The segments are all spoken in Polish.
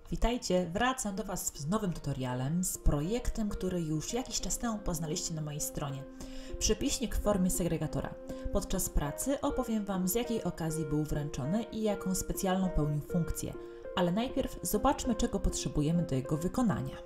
Witajcie, wracam do Was z nowym tutorialem, z projektem, który już jakiś czas temu poznaliście na mojej stronie. Przepiśnik w formie segregatora. Podczas pracy opowiem Wam, z jakiej okazji był wręczony i jaką specjalną pełnił funkcję. Ale najpierw zobaczmy, czego potrzebujemy do jego wykonania.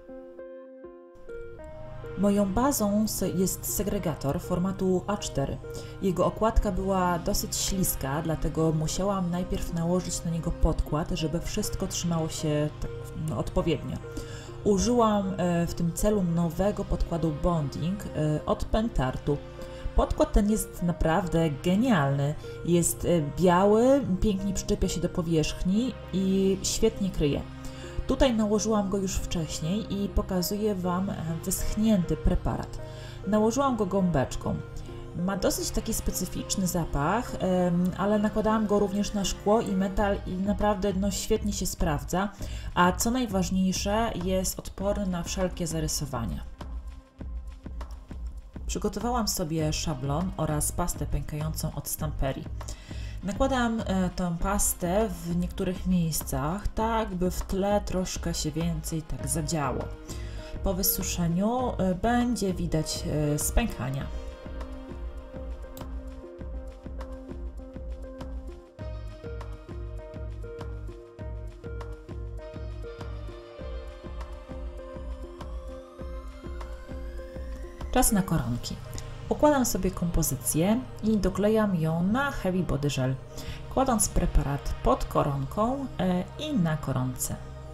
Moją bazą jest segregator formatu A4. Jego okładka była dosyć śliska, dlatego musiałam najpierw nałożyć na niego podkład, żeby wszystko trzymało się tak, odpowiednio. Użyłam w tym celu nowego podkładu Bonding od Pentartu. Podkład ten jest naprawdę genialny. Jest biały, pięknie przyczepia się do powierzchni i świetnie kryje. Tutaj nałożyłam go już wcześniej i pokazuję Wam wyschnięty preparat. Nałożyłam go gąbeczką. Ma dosyć taki specyficzny zapach, ale nakładałam go również na szkło i metal i naprawdę świetnie się sprawdza, a co najważniejsze, jest odporny na wszelkie zarysowania. Przygotowałam sobie szablon oraz pastę pękającą od Stamperii. Nakładam tę pastę w niektórych miejscach, tak by w tle troszkę się więcej tak zadziało. Po wysuszeniu będzie widać spękania. Czas na koronki. Układam sobie kompozycję i doklejam ją na Heavy Body Gel, kładąc preparat pod koronką i na koronce.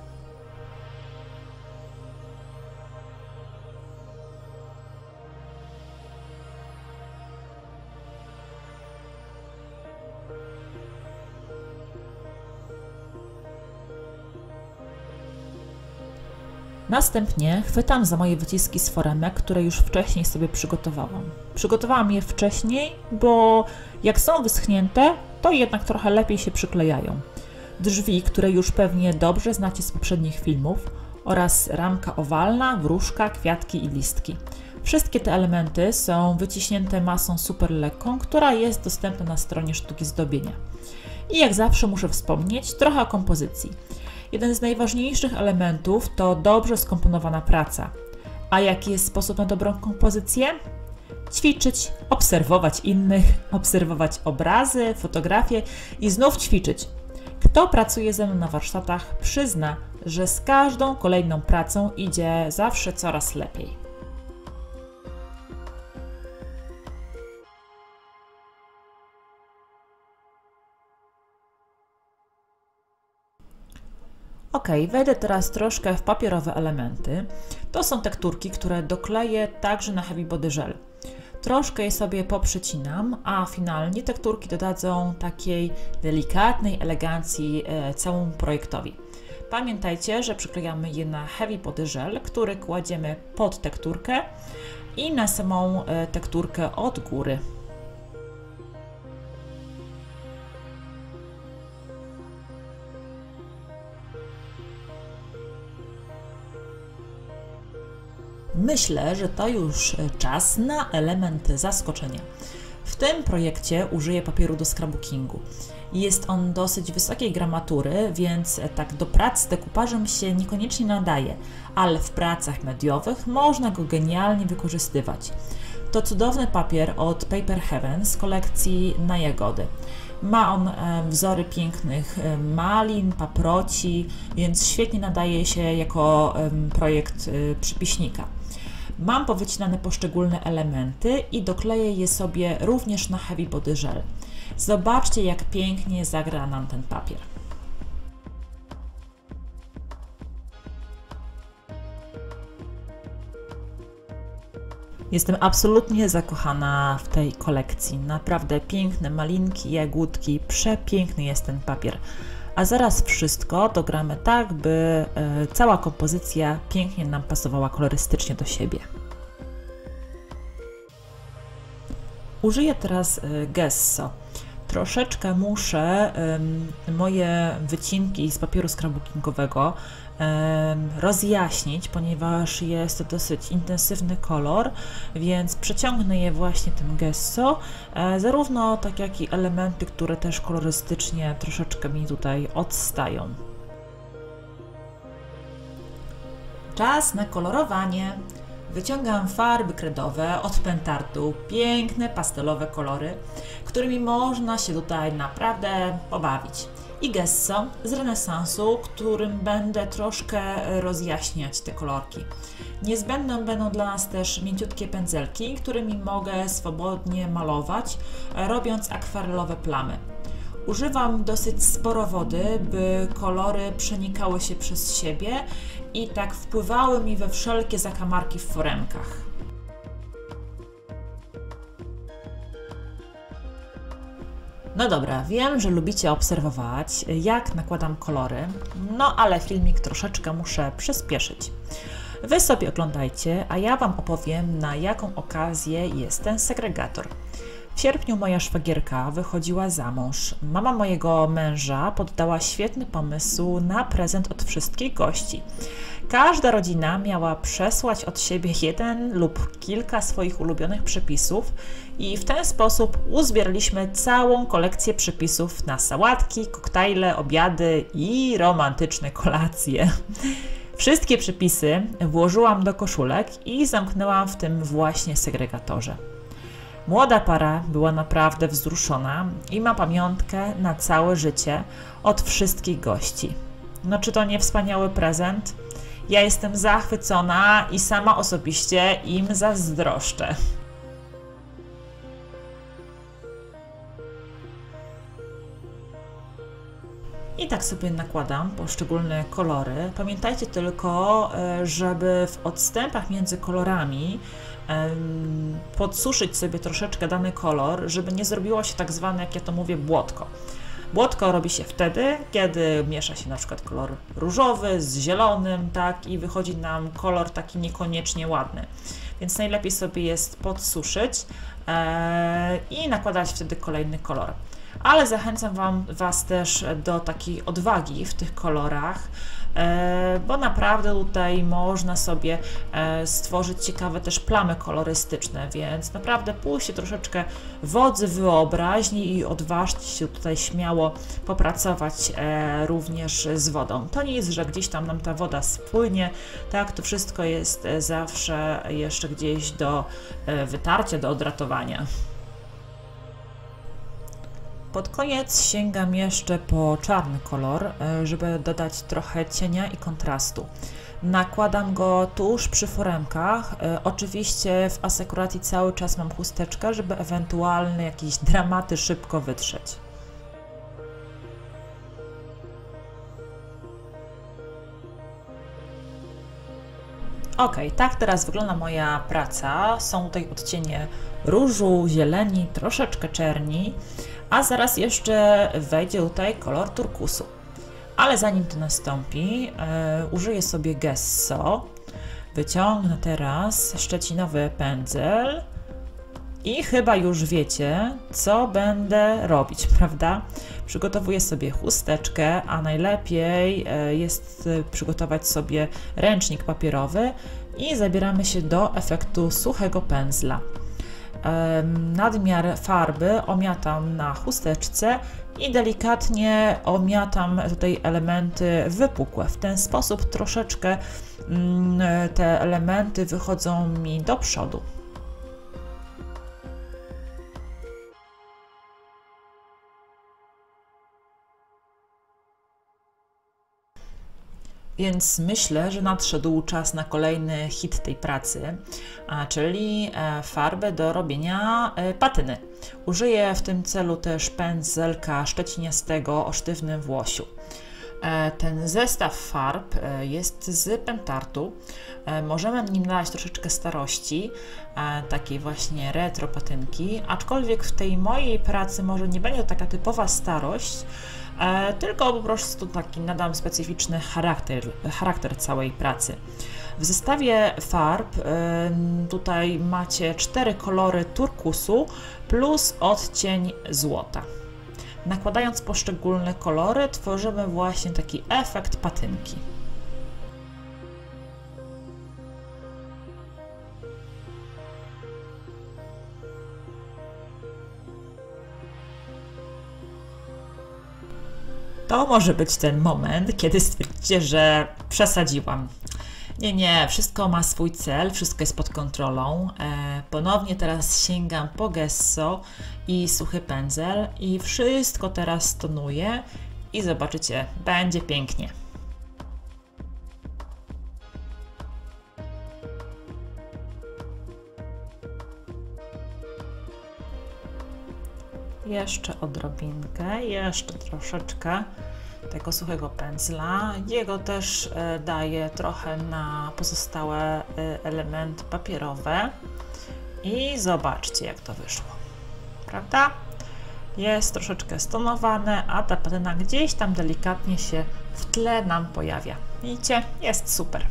Następnie chwytam za moje wyciski z foremek, które już wcześniej sobie przygotowałam. Przygotowałam je wcześniej, bo jak są wyschnięte, to jednak trochę lepiej się przyklejają. Drzwi, które już pewnie dobrze znacie z poprzednich filmów, oraz ramka owalna, wróżka, kwiatki i listki. Wszystkie te elementy są wyciśnięte masą super lekką, która jest dostępna na stronie Sztuki Zdobienia. I jak zawsze muszę wspomnieć trochę o kompozycji. Jeden z najważniejszych elementów to dobrze skomponowana praca. A jaki jest sposób na dobrą kompozycję? Ćwiczyć, obserwować innych, obserwować obrazy, fotografie i znów ćwiczyć. Kto pracuje ze mną na warsztatach, przyzna, że z każdą kolejną pracą idzie zawsze coraz lepiej. Ok, wejdę teraz troszkę w papierowe elementy. To są tekturki, które dokleję także na Heavy Body Gel. Troszkę je sobie poprzecinam, a finalnie tekturki dodadzą takiej delikatnej elegancji całemu projektowi. Pamiętajcie, że przyklejamy je na Heavy Body Gel, który kładziemy pod tekturkę i na samą tekturkę od góry. Myślę, że to już czas na element zaskoczenia. W tym projekcie użyję papieru do scrapbookingu. Jest on dosyć wysokiej gramatury, więc tak do prac z dekupażem się niekoniecznie nadaje, ale w pracach mediowych można go genialnie wykorzystywać. To cudowny papier od Paper Heaven z kolekcji Na Jagody. Ma on wzory pięknych malin, paproci, więc świetnie nadaje się jako projekt przypiśnika. Mam powycinane poszczególne elementy i dokleję je sobie również na Heavy Body Gel. Zobaczcie, jak pięknie zagra nam ten papier. Jestem absolutnie zakochana w tej kolekcji. Naprawdę piękne malinki, jagódki, przepiękny jest ten papier. A zaraz wszystko dogramy tak, by cała kompozycja pięknie nam pasowała kolorystycznie do siebie. Użyję teraz gesso. Troszeczkę muszę moje wycinki z papieru scrapbookingowego rozjaśnić, ponieważ jest to dosyć intensywny kolor, więc przeciągnę je właśnie tym gesso, zarówno tak jak i elementy, które też kolorystycznie troszeczkę mi tutaj odstają. Czas na kolorowanie. Wyciągam farby kredowe od Pentartu, piękne pastelowe kolory, którymi można się tutaj naprawdę pobawić. I gesso z renesansu, którym będę troszkę rozjaśniać te kolorki. Niezbędne będą dla nas też mięciutkie pędzelki, którymi mogę swobodnie malować, robiąc akwarelowe plamy. Używam dosyć sporo wody, by kolory przenikały się przez siebie i tak wpływały mi we wszelkie zakamarki w foremkach. No dobra, wiem, że lubicie obserwować, jak nakładam kolory, no ale filmik troszeczkę muszę przyspieszyć. Wy sobie oglądajcie, a ja Wam opowiem, na jaką okazję jest ten segregator. W sierpniu moja szwagierka wychodziła za mąż. Mama mojego męża poddała świetny pomysł na prezent od wszystkich gości. Każda rodzina miała przesłać od siebie jeden lub kilka swoich ulubionych przepisów i w ten sposób uzbieraliśmy całą kolekcję przepisów na sałatki, koktajle, obiady i romantyczne kolacje. Wszystkie przepisy włożyłam do koszulek i zamknęłam w tym właśnie segregatorze. Młoda para była naprawdę wzruszona i ma pamiątkę na całe życie od wszystkich gości. No czy to nie wspaniały prezent? Ja jestem zachwycona i sama osobiście im zazdroszczę. I tak sobie nakładam poszczególne kolory. Pamiętajcie tylko, żeby w odstępach między kolorami podsuszyć sobie troszeczkę dany kolor, żeby nie zrobiło się tak zwane, jak ja to mówię, błotko. Błotko robi się wtedy, kiedy miesza się na przykład kolor różowy z zielonym, tak, i wychodzi nam kolor taki niekoniecznie ładny. Więc najlepiej sobie jest podsuszyć i nakładać wtedy kolejny kolor. Ale zachęcam Was też do takiej odwagi w tych kolorach, bo naprawdę tutaj można sobie stworzyć ciekawe też plamy kolorystyczne, więc naprawdę pójście troszeczkę wodzy wyobraźni i odważcie się tutaj śmiało popracować również z wodą. To nie jest, że gdzieś tam nam ta woda spłynie, tak, to wszystko jest zawsze jeszcze gdzieś do wytarcia, do odratowania. Pod koniec sięgam jeszcze po czarny kolor, żeby dodać trochę cienia i kontrastu. Nakładam go tuż przy foremkach. Oczywiście w asekuracji cały czas mam chusteczkę, żeby ewentualne jakieś dramaty szybko wytrzeć. Ok, tak teraz wygląda moja praca. Są tutaj odcienie różu, zieleni, troszeczkę czerni, a zaraz jeszcze wejdzie tutaj kolor turkusu. Ale zanim to nastąpi, użyję sobie gesso. Wyciągnę teraz szczecinowy pędzel i chyba już wiecie, co będę robić, prawda? Przygotowuję sobie chusteczkę, a najlepiej jest przygotować sobie ręcznik papierowy i zabieramy się do efektu suchego pędzla. Nadmiar farby omiatam na chusteczce i delikatnie omiatam tutaj elementy wypukłe. W ten sposób troszeczkę te elementy wychodzą mi do przodu. Więc myślę, że nadszedł czas na kolejny hit tej pracy, czyli farbę do robienia patyny. Użyję w tym celu też pędzelka szczeciniastego o sztywnym włosiu. Ten zestaw farb jest z Pentartu. Możemy nim dać troszeczkę starości, takiej właśnie retro patynki, aczkolwiek w tej mojej pracy może nie będzie to taka typowa starość, tylko po prostu taki nadam specyficzny charakter całej pracy. W zestawie farb tutaj macie 4 kolory turkusu plus odcień złota. Nakładając poszczególne kolory tworzymy właśnie taki efekt patynki. To może być ten moment, kiedy stwierdzicie, że przesadziłam. Nie, wszystko ma swój cel, wszystko jest pod kontrolą. Ponownie teraz sięgam po gesso i suchy pędzel i wszystko teraz tonuję i zobaczycie, będzie pięknie. Jeszcze odrobinkę, jeszcze troszeczkę tego suchego pędzla. Jego też daję trochę na pozostałe elementy papierowe. I zobaczcie, jak to wyszło. Prawda? Jest troszeczkę stonowane, a ta patyna gdzieś tam delikatnie się w tle nam pojawia. Widzicie? Jest super.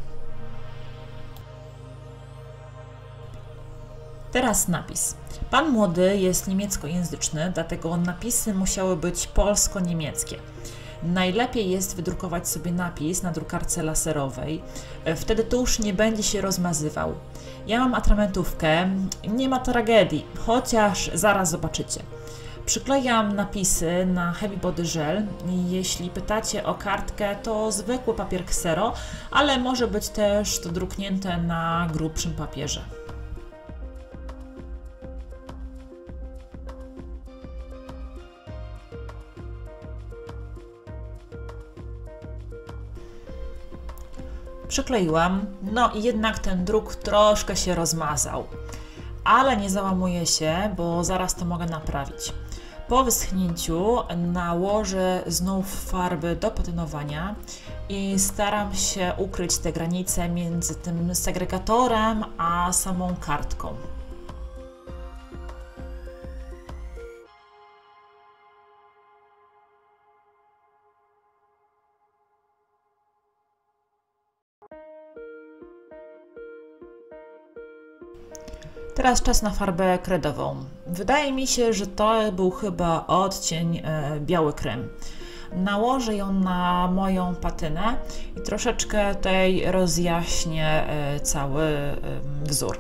Teraz napis. Pan młody jest niemieckojęzyczny, dlatego napisy musiały być polsko-niemieckie. Najlepiej jest wydrukować sobie napis na drukarce laserowej, wtedy tusz nie będzie się rozmazywał. Ja mam atramentówkę, nie ma tragedii, chociaż zaraz zobaczycie. Przyklejam napisy na Heavy Body Gel. Jeśli pytacie o kartkę, to zwykły papier ksero, ale może być też to druknięte na grubszym papierze. Przykleiłam, no i jednak ten druk troszkę się rozmazał, ale nie załamuję się, bo zaraz to mogę naprawić. Po wyschnięciu nałożę znów farby do patynowania i staram się ukryć te granice między tym segregatorem a samą kartką. Teraz czas na farbę kredową. Wydaje mi się, że to był chyba odcień biały krem. Nałożę ją na moją patynę i troszeczkę tutaj rozjaśnię cały wzór.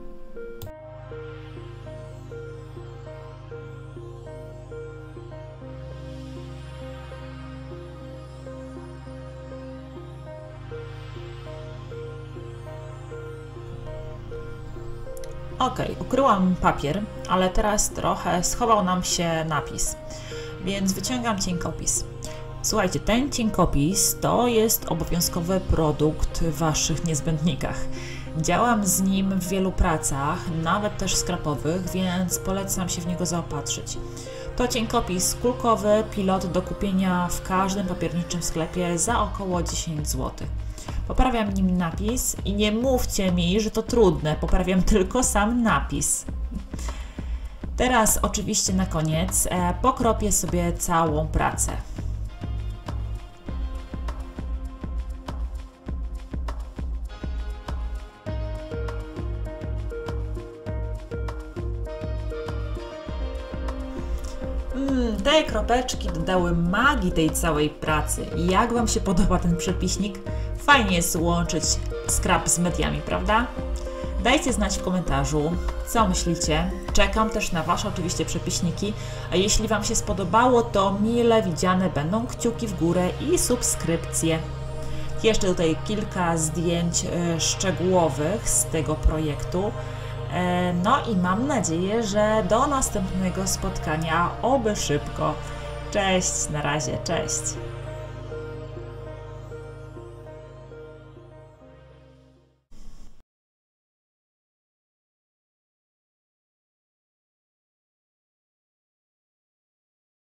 Ok, ukryłam papier, ale teraz trochę schował nam się napis, więc wyciągam cienkopis. Słuchajcie, ten cienkopis to jest obowiązkowy produkt w Waszych niezbędnikach. Działam z nim w wielu pracach, nawet też skrapowych, więc polecam się w niego zaopatrzyć. To cienkopis kulkowy, pilot do kupienia w każdym papierniczym sklepie za około 10 zł. Poprawiam nim napis i nie mówcie mi, że to trudne, poprawiam tylko sam napis. Teraz oczywiście na koniec pokropię sobie całą pracę. Te kropeczki dodały magii tej całej pracy. Jak Wam się podoba ten przepiśnik? Fajnie jest łączyć skrap z mediami, prawda? Dajcie znać w komentarzu, co myślicie. Czekam też na Wasze oczywiście przepiśniki, a jeśli Wam się spodobało, to mile widziane będą kciuki w górę i subskrypcje. Jeszcze tutaj kilka zdjęć szczegółowych z tego projektu. No i mam nadzieję, że do następnego spotkania, oby szybko. Cześć, na razie, cześć.